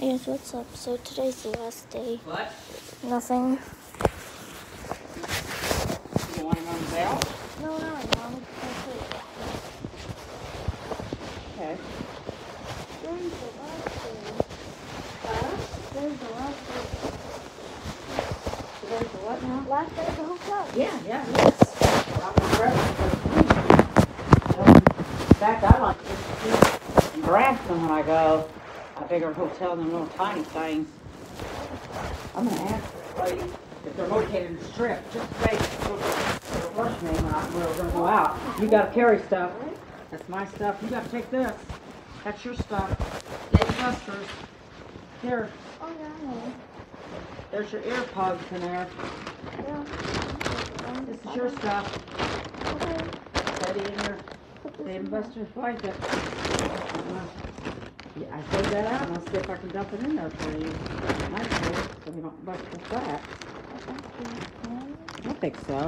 Yes, what's up? So today's the last day. What? Nothing. You want him on the bell? No, Mom. Okay. There's the last day. There's the last day. There's the what now? Last day of the hotel. Yeah, yes. I'm in fact, I like to grab them when I go. A bigger hotel than little tiny things. I'm going to ask this lady if they're located in the strip. Just in case they'll rush me when we're going to go out. You got to carry stuff. That's my stuff. You got to take this. That's your stuff. Dave Buster's. Here. Oh, yeah, I know. There's your ear pods in there. Yeah. This is your stuff. Okay. Steady in your Dave Buster's blanket. Yeah, I saved that out and I'll see if I can dump it in there for you. Nicely, so we don't bust the flat. I think so.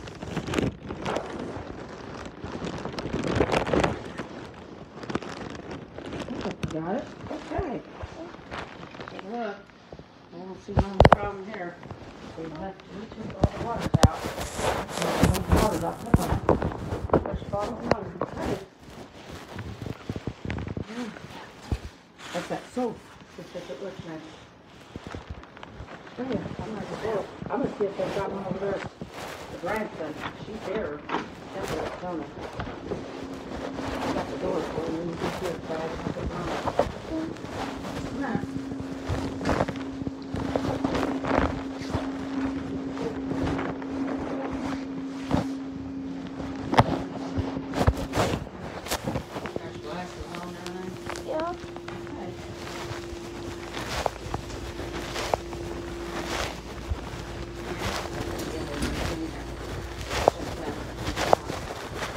I think you got it. Okay. Good luck. I don't see no problem here. We left you took all the water's out. All the water's out. Look on it. There's a bottle of water. Okay. Yeah. That's that soap. Just if it looks nice. Oh yeah, I'm gonna see if they've got one over there. The grandson. She's there. That's what it's on it. I got the door for you. You can see it, but I just put it on. Yeah. There's glasses on and everything. Yeah. Okay.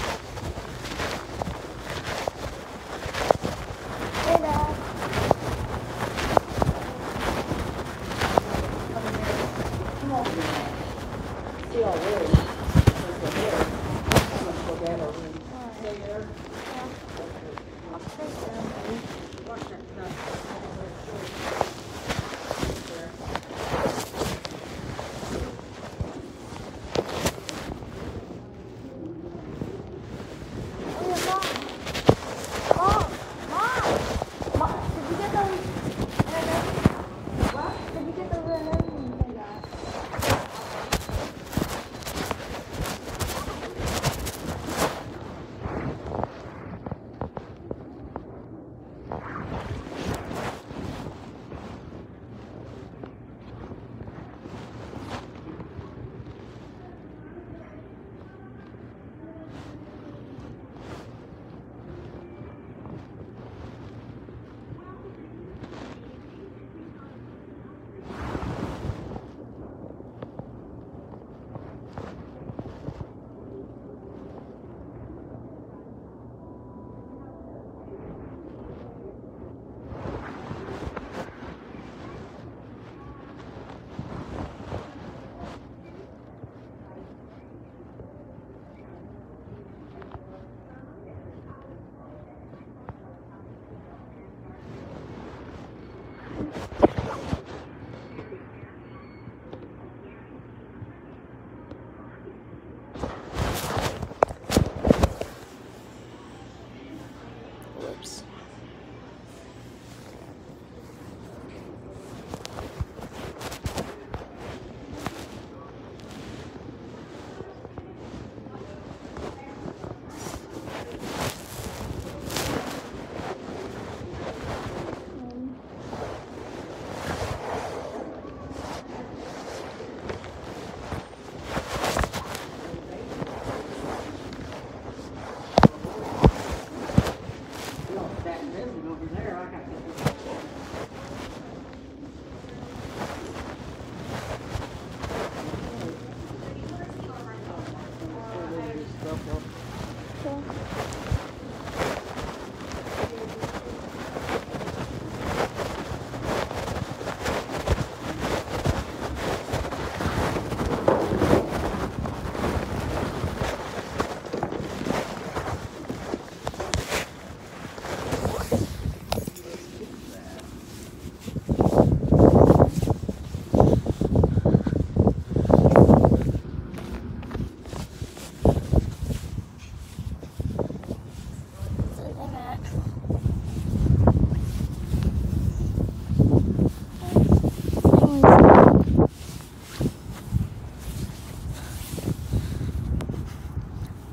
Hey, Dad.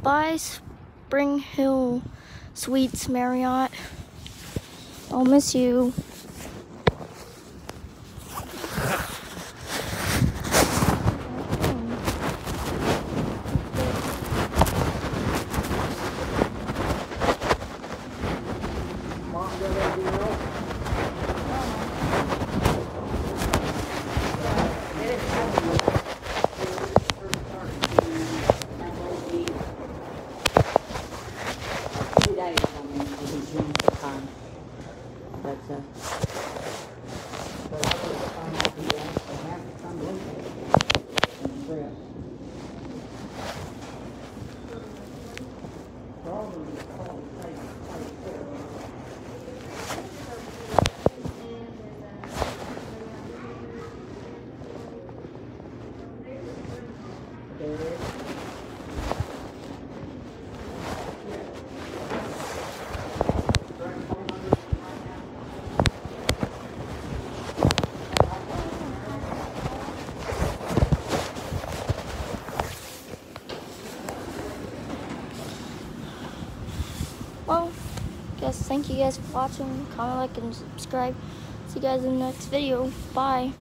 Bye, Spring Hill Suites Marriott. I'll miss you. Well, guess thank you guys for watching. Comment, like, and subscribe. See you guys in the next video. Bye.